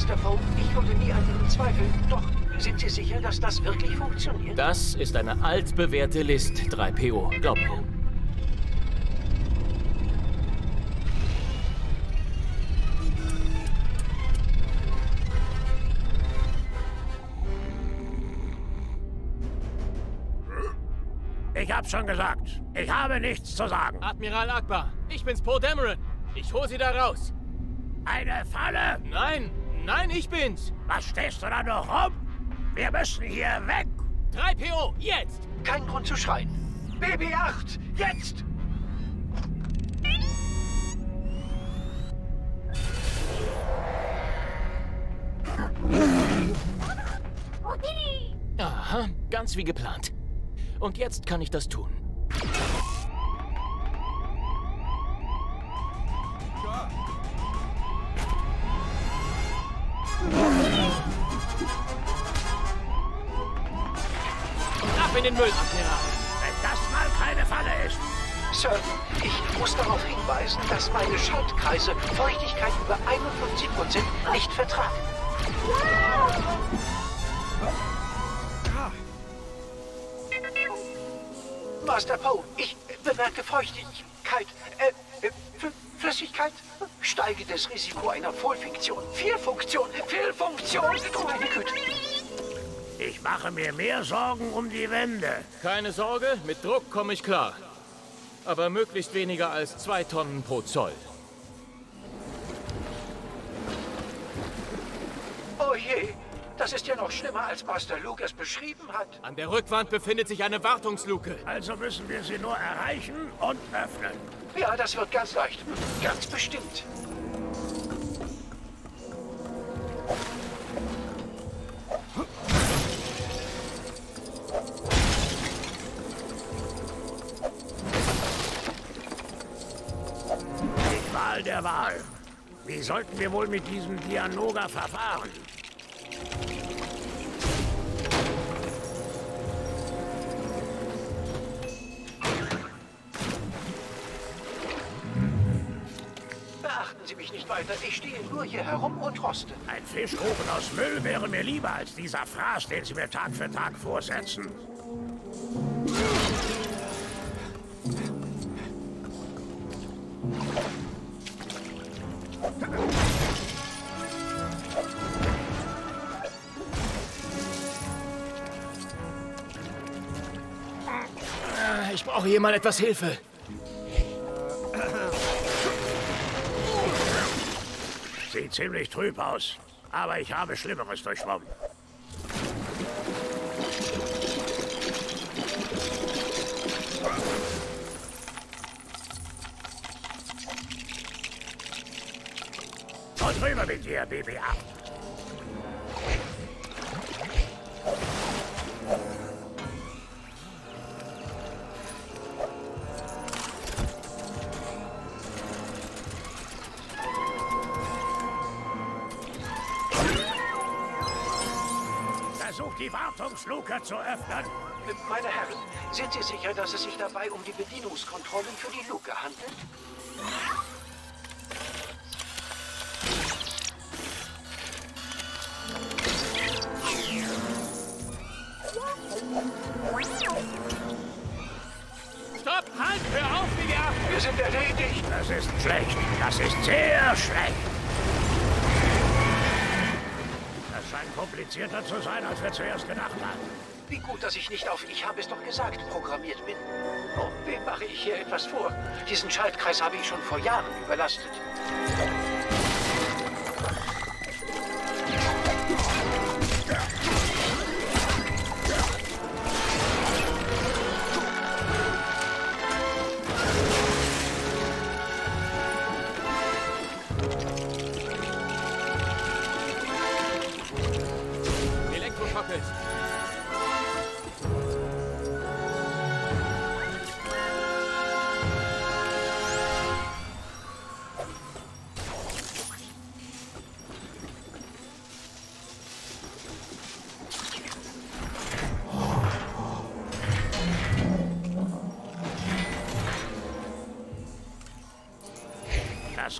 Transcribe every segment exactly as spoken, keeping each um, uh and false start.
Master Poe, ich würde nie an Ihnen zweifeln. Doch, sind Sie sicher, dass das wirklich funktioniert? Das ist eine altbewährte List, drei P O. Glaub mir. Ich hab's schon gesagt. Ich habe nichts zu sagen. Admiral Ackbar, ich bin's, Poe Dameron. Ich hol Sie da raus. Eine Falle? Nein, nein, ich bin's. Was stehst du da noch rum? Wir müssen hier weg. drei P O, jetzt! Kein Grund zu schreien. B B acht, jetzt! Aha, ganz wie geplant. Und jetzt kann ich das tun. Ab in den Müll, Admiral. Wenn das mal keine Falle ist. Sir, ich muss darauf hinweisen, dass meine Schaltkreise Feuchtigkeit über einundfünfzig Prozent nicht vertragen. Master Poe, ich bemerke Feuchtigkeit, äh, äh, Flüssigkeit, steigendes Risiko einer Fehlfunktion, Fehlfunktion, Fehlfunktion, oh meine Güte. Ich mache mir mehr Sorgen um die Wände. Keine Sorge, mit Druck komme ich klar. Aber möglichst weniger als zwei Tonnen pro Zoll. Oh je, das ist ja noch schlimmer, als Master Luke es beschrieben hat. An der Rückwand befindet sich eine Wartungsluke. Also müssen wir sie nur erreichen und öffnen. Ja, das wird ganz leicht. Ganz bestimmt. Die Qual der Wahl. Wie sollten wir wohl mit diesem Dianoga verfahren? Beachten Sie mich nicht weiter. Ich stehe nur hier herum und roste. Ein Fischkuchen aus Müll wäre mir lieber als dieser Fraß, den Sie mir Tag für Tag vorsetzen. Ich brauche hier mal etwas Hilfe. Sieht ziemlich trüb aus, aber ich habe Schlimmeres durchschwommen. Und rüber mit dir, B B acht. Versucht die Wartungsluke zu öffnen. Meine Herren, sind Sie sicher, dass es sich dabei um die Bedienungskontrollen für die Luke handelt? Stopp! Halt! Hör auf, B B acht! Wir sind erledigt. Das ist schlecht. Das ist sehr schlecht. Das scheint komplizierter zu sein, als wir zuerst gedacht haben. Wie gut, dass ich nicht auf Ich habe es doch gesagt programmiert bin. Oh, wem mache ich hier etwas vor? Diesen Schaltkreis habe ich schon vor Jahren überlastet. Elektroschockes.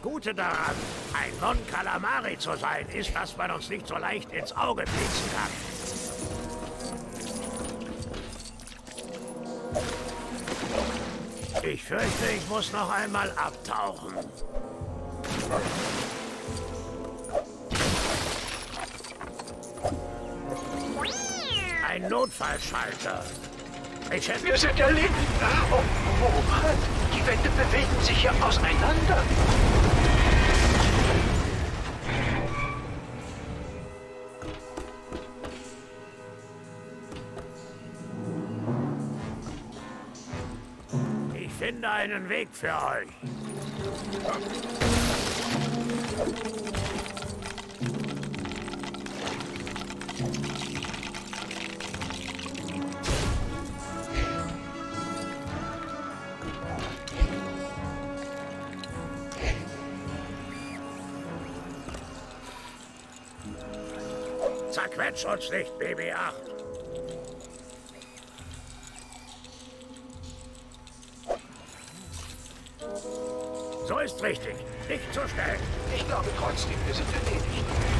Gute daran, ein Mon Calamari zu sein, ist, dass man uns nicht so leicht ins Auge blitzen kann. Ich fürchte, ich muss noch einmal abtauchen. Ein Notfallschalter. Ich hätte... Wir sind erledigt. Oh, oh Mann, die Wände bewegen sich ja auseinander. Ich finde einen Weg für euch. Zerquetsch uns nicht, B B acht. So ist richtig. Nicht zu schnell. Ich glaube trotzdem, wir sind erledigt.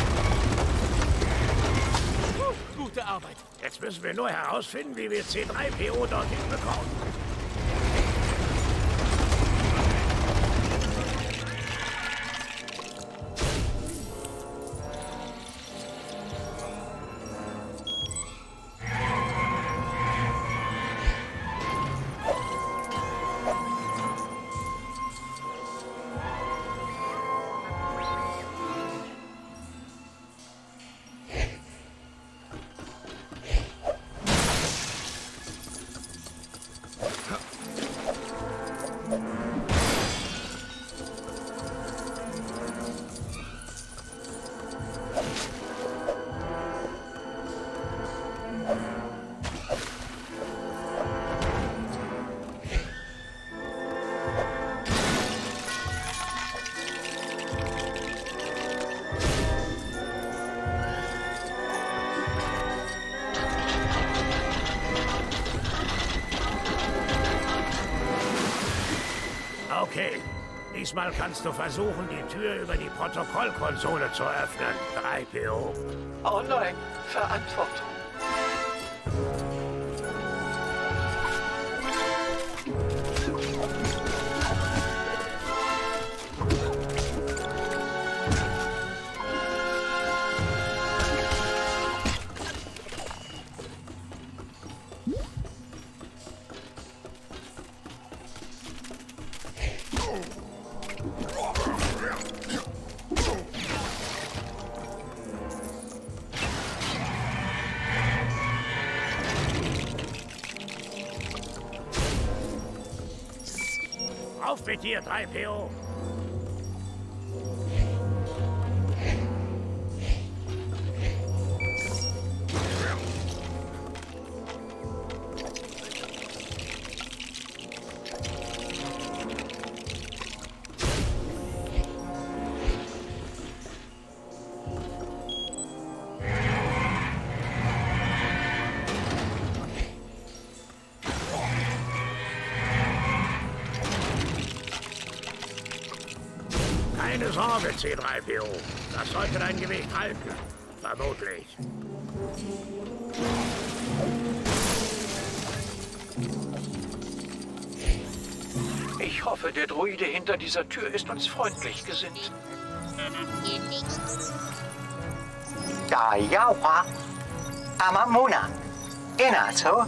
Puh, gute Arbeit. Jetzt müssen wir nur herausfinden, wie wir C drei P O dorthin bekommen. Okay, diesmal kannst du versuchen, die Tür über die Protokollkonsole zu öffnen, drei P O. Oh nein, Verantwortung. Auf mit dir, drei P O. Keine Sorge, C drei P O. Das sollte dein Gewicht halten. Vermutlich. Ich hoffe, der Druide hinter dieser Tür ist uns freundlich gesinnt. Dayawa Amamuna Inazo.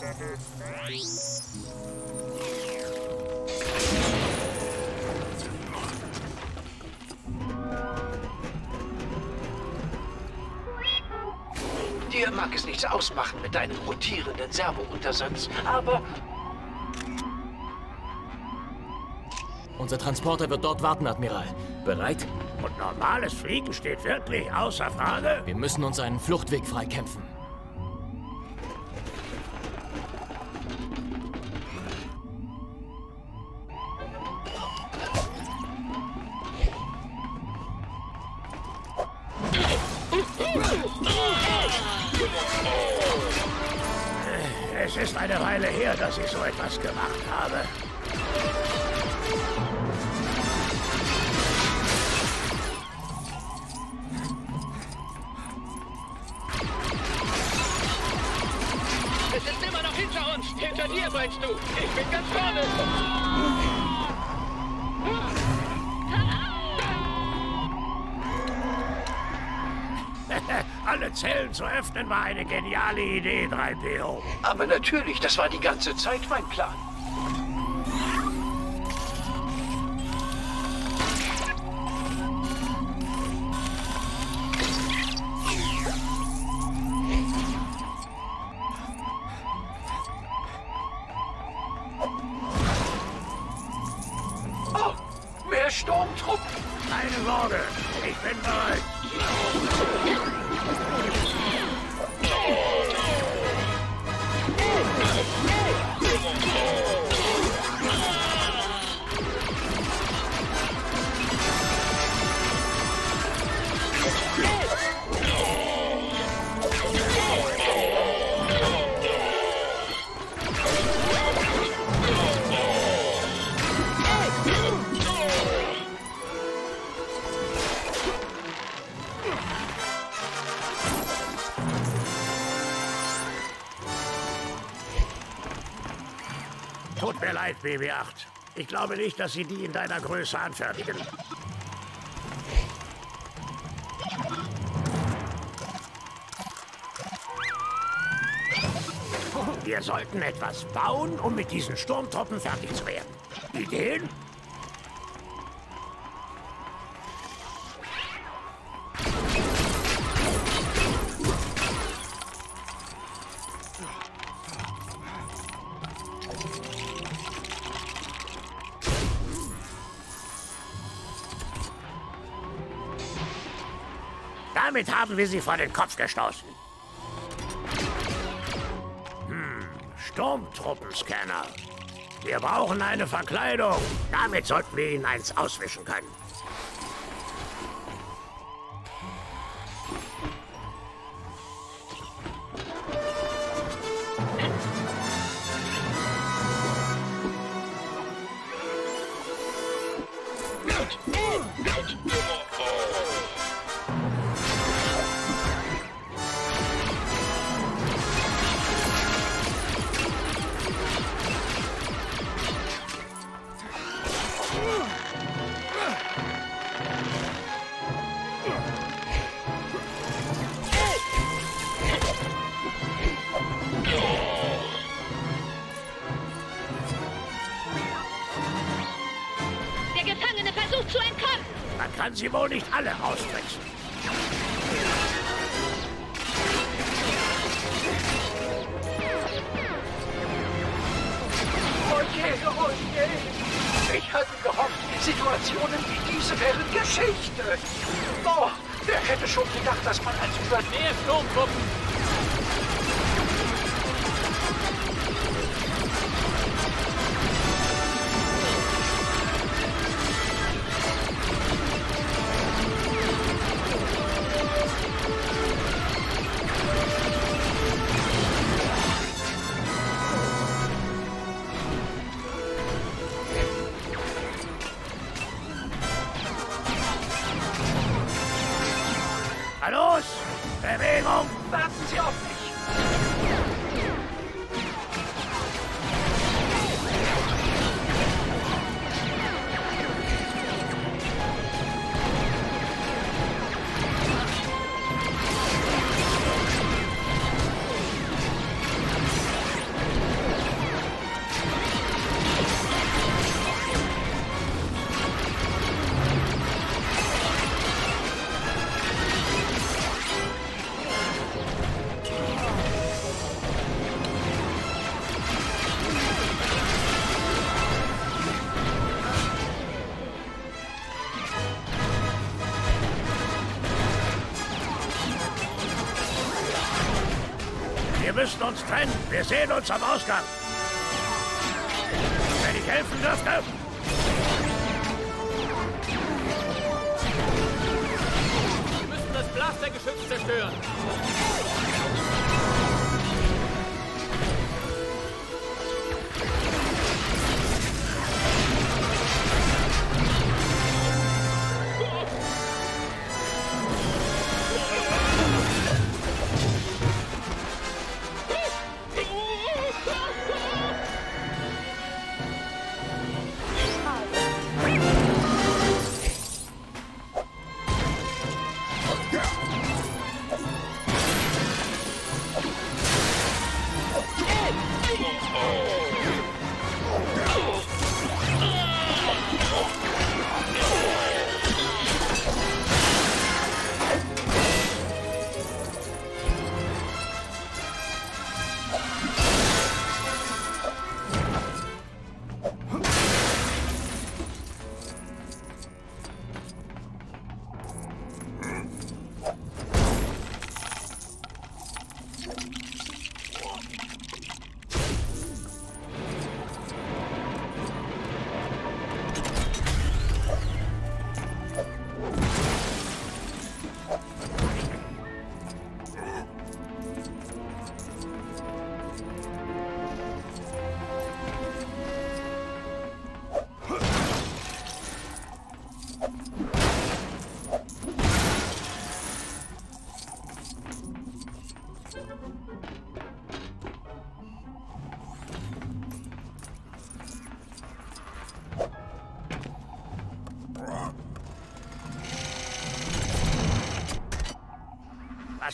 Dir mag es nichts ausmachen mit deinem rotierenden Servo-Untersatz, aber... Unser Transporter wird dort warten, Admiral. Bereit? Und normales Fliegen steht wirklich außer Frage? Wir müssen uns einen Fluchtweg freikämpfen. Es ist eine Weile her, dass ich so etwas gemacht habe. Es ist immer noch hinter uns. Hinter dir, meinst du? Ich bin ganz vorne. Alle Zellen zu öffnen war eine geniale Idee, drei P O. Aber natürlich, das war die ganze Zeit mein Plan. Oh, mehr Sturmtruppen. Keine Sorge, ich bin bereit. Tut mir leid, B B acht. Ich glaube nicht, dass sie die in deiner Größe anfertigen. Wir sollten etwas bauen, um mit diesen Sturmtruppen fertig zu werden. Ideen? Damit haben wir sie vor den Kopf gestoßen. Hm, Sturmtruppenscanner. Wir brauchen eine Verkleidung. Damit sollten wir ihnen eins auswischen können. Man kann sie wohl nicht alle austricksen. Oh je, oh je. Ich hatte gehofft, Situationen wie diese wären Geschichte. Oh, wer hätte schon gedacht, dass man als über... Mehr Sturmtruppen! Los! Bewegung! Warten Sie auf mich! Wir müssen uns trennen. Wir sehen uns am Ausgang. Wenn ich helfen dürfte. Wir müssen das Blastergeschütz zerstören.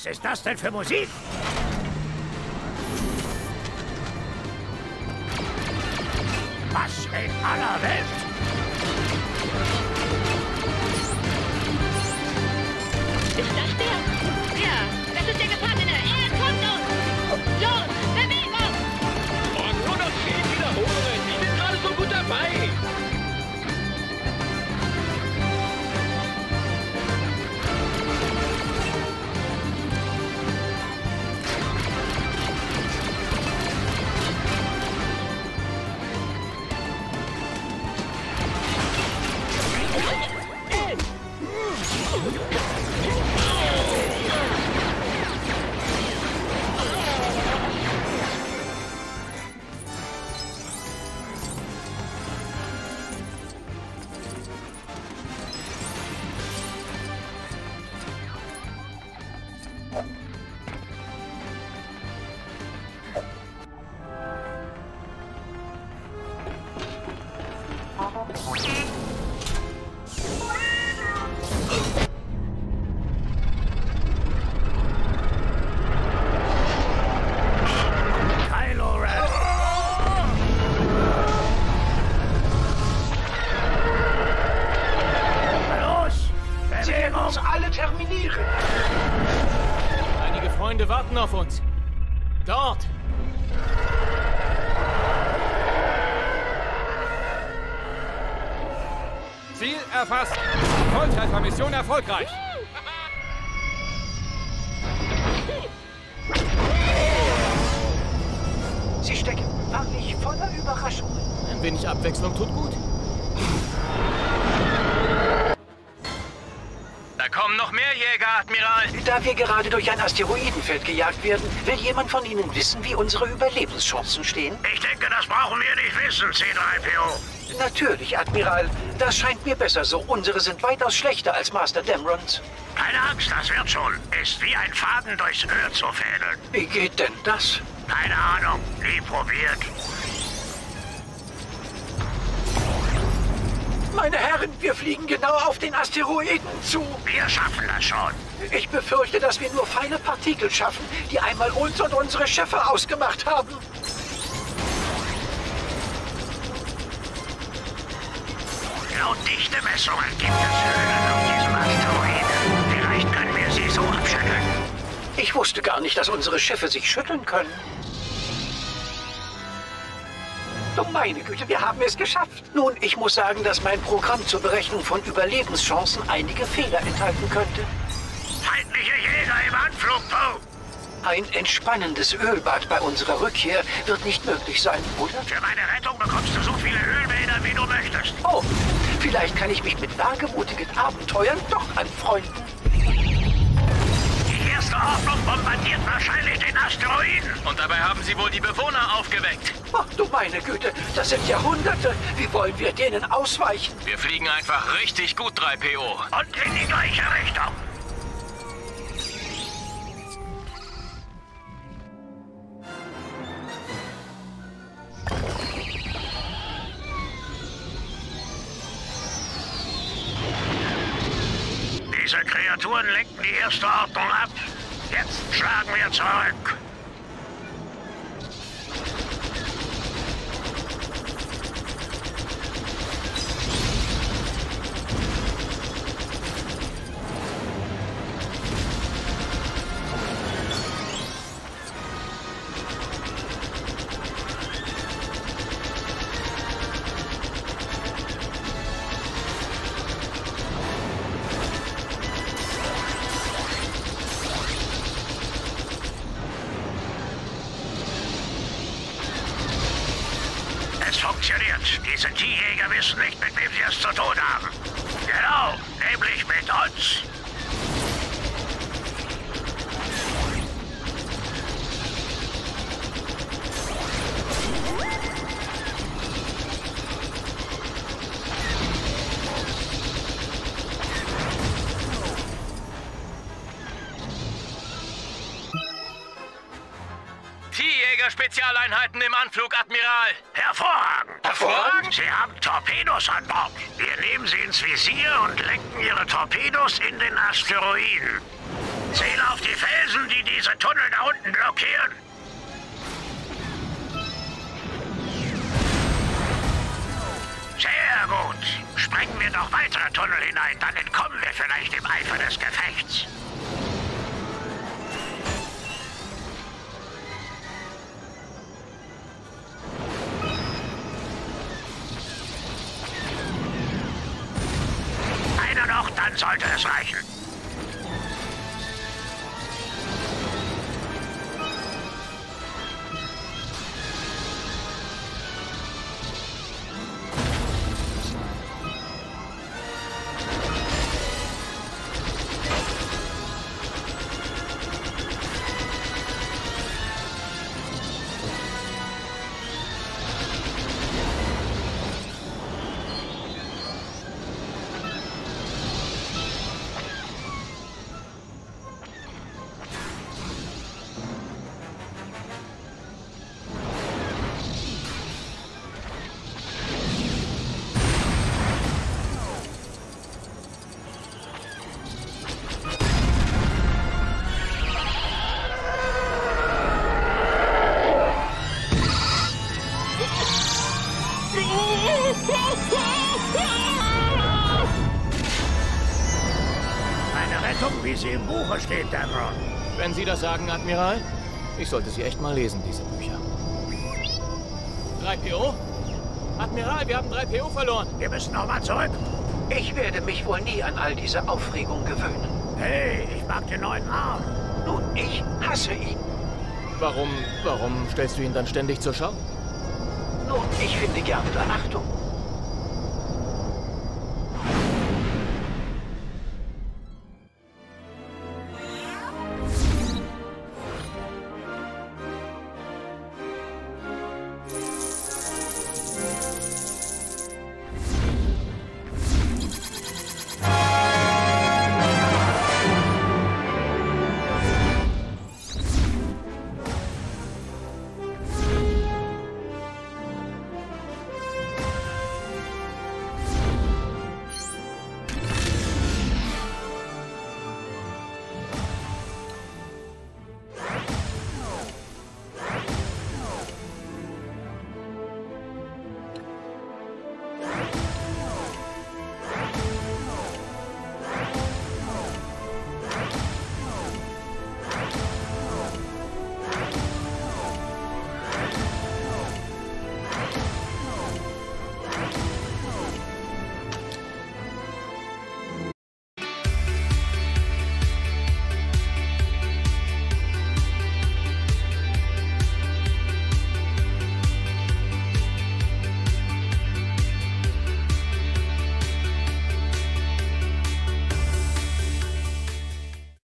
Was ist das denn für Musik? Was in aller Welt? Ist das der? Ja, das ist der Gefangene. Er kommt uns. Los, Bewegung! Und nur noch zehn Wiederholungen. Ich bin gerade so gut dabei. Kylo Ren! Los! Sie werden uns alle terminieren. Einige Freunde warten auf uns. Dort. Ziel erfasst. Volltreffermission erfolgreich. Sie stecken wahrlich voller Überraschungen. Ein wenig Abwechslung tut gut. Da kommen noch mehr Jäger, Admiral. Da wir gerade durch ein Asteroidenfeld gejagt werden, will jemand von Ihnen wissen, wie unsere Überlebenschancen stehen? Ich denke, das brauchen wir nicht wissen, C drei P O. Natürlich, Admiral. Das scheint mir besser so. Unsere sind weitaus schlechter als Master Demrons. Keine Angst, das wird schon. Ist wie ein Faden durchs Öl zu fädeln. Wie geht denn das? Keine Ahnung, nie probiert. Meine Herren, wir fliegen genau auf den Asteroiden zu. Wir schaffen das schon. Ich befürchte, dass wir nur feine Partikel schaffen, die einmal uns und unsere Schiffe ausgemacht haben. Laut Dichtemessungen gibt es Höhlen auf diesem Asteroiden. Vielleicht können wir sie so abschütteln. Ich wusste gar nicht, dass unsere Schiffe sich schütteln können. Oh meine Güte, wir haben es geschafft. Nun, ich muss sagen, dass mein Programm zur Berechnung von Überlebenschancen einige Fehler enthalten könnte. Feindliche Jäger im Anflug, Poe. Ein entspannendes Ölbad bei unserer Rückkehr wird nicht möglich sein, oder? Für meine Rettung bekommst du so viele Ölbäder, wie du möchtest. Oh, vielleicht kann ich mich mit wagemutigen Abenteuern doch anfreunden. Die erste Ordnung bombardiert wahrscheinlich den Asteroiden. Und dabei haben sie wohl die Bewohner aufgeweckt. Ach du meine Güte, das sind Jahrhunderte. Wie wollen wir denen ausweichen? Wir fliegen einfach richtig gut, drei P O. Und in die gleiche Richtung. Diese Kreaturen lenken die erste Ordnung ab. Jetzt schlagen wir zurück. Es funktioniert. Diese T-Jäger wissen nicht, mit wem sie es zu tun haben. Genau, nämlich mit uns. T-Jäger-Spezialeinheiten im Anflug, Admiral. Hervorragend. Hervorragend? Sie haben Torpedos an Bord. Wir nehmen sie ins Visier und lenken ihre Torpedos in den Asteroiden. Ziel auf die Felsen, die diese Tunnel da unten blockieren. Sehr gut. Sprengen wir noch weitere Tunnel hinein, dann entkommen wir vielleicht im Eifer des Gefechts. Einer noch, dann sollte es reichen. Eine Rettung, wie sie im Buche steht, Dameron. Wenn Sie das sagen, Admiral, ich sollte sie echt mal lesen, diese Bücher. drei P O? Admiral, wir haben drei P O verloren. Wir müssen nochmal zurück. Ich werde mich wohl nie an all diese Aufregung gewöhnen. Hey, ich mag den neuen Arm. Nun, ich hasse ihn. Warum, warum stellst du ihn dann ständig zur Schau? Nun, ich finde gern Beachtung.